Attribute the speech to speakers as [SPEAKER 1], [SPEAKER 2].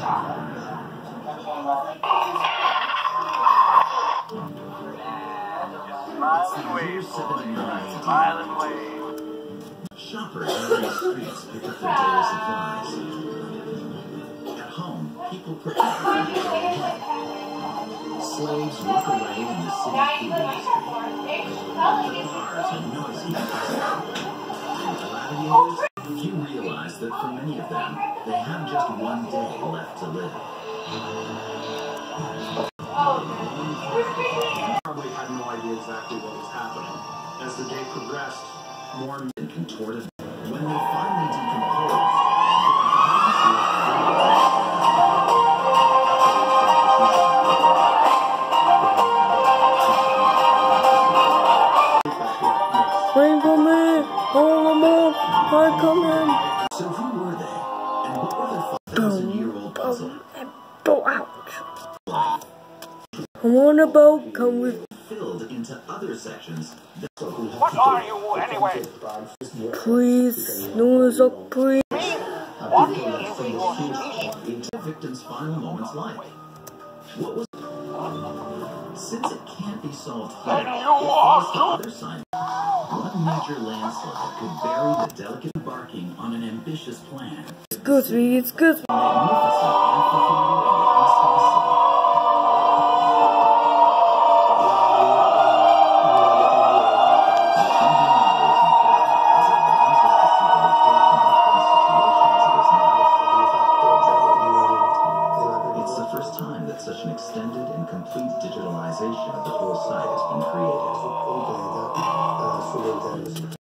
[SPEAKER 1] Smile and wave, smile and wave.
[SPEAKER 2] Shoppers on the streets pick up their daily supplies. At home, people prepare for the day ahead. Slaves work away in the city food industry. The bars are noisy and gladiators, few realize that for many of them, they have just one day left to live.
[SPEAKER 3] Probably had no idea exactly what was happening. As the day progressed, more and
[SPEAKER 2] Contorted. When they finally decompose,
[SPEAKER 4] Rainbow Man! Oh, Mom! I come in!
[SPEAKER 2] so who were they? And what were their 5,000-year-old puzzle?
[SPEAKER 4] Boat out! I'm on a boat, come with.
[SPEAKER 2] Filled into other sections.
[SPEAKER 1] What are you, anyway?
[SPEAKER 4] Please, no suck, please.
[SPEAKER 1] What is illegal?
[SPEAKER 2] The victim's final moments like. What was? Since it can't be solved here,
[SPEAKER 1] Then you
[SPEAKER 2] it
[SPEAKER 1] are
[SPEAKER 2] falls to other signs. One major landslide could bury the delicate embarking on an ambitious plan.
[SPEAKER 4] Excuse me, excuse me.
[SPEAKER 2] Magnificent amphitheater in the east of the city. It's the first time that such an extended and complete digitalization of the whole site has been created.